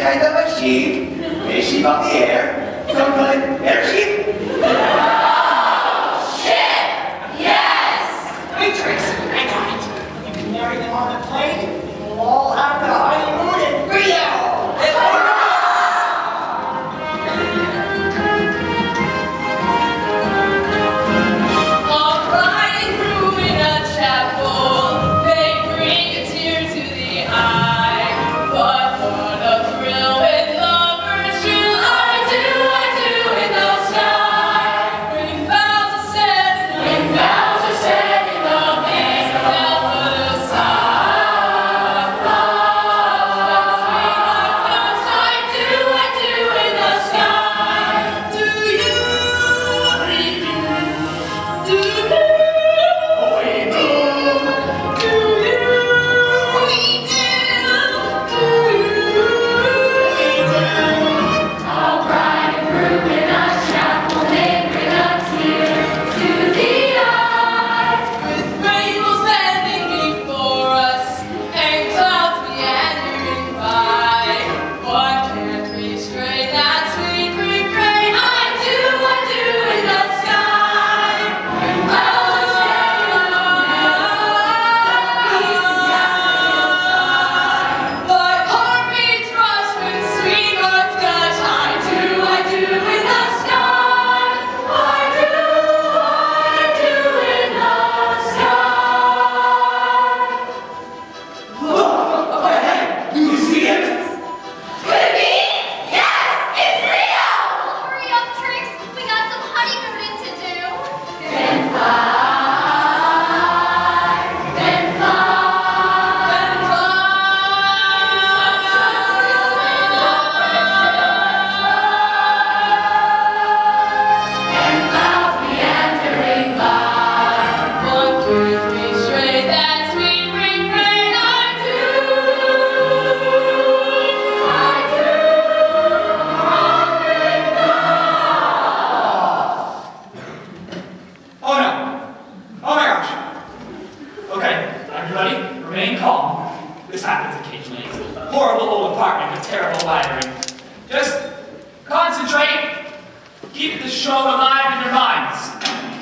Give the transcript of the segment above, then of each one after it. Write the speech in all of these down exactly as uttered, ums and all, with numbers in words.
kind of a sheep. A sheep of the air. Some call it airship. Ship! Yes! Hey, Trix, I got it. You can marry them on the plane, and we'll all have the honeymoon in Rio! This happens occasionally. It's a horrible old apartment with terrible wiring. Just concentrate. Keep the show alive in your minds.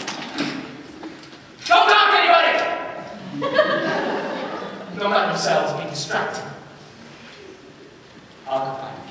Don't talk to anybody! Don't let yourselves be distracted. I'll go back.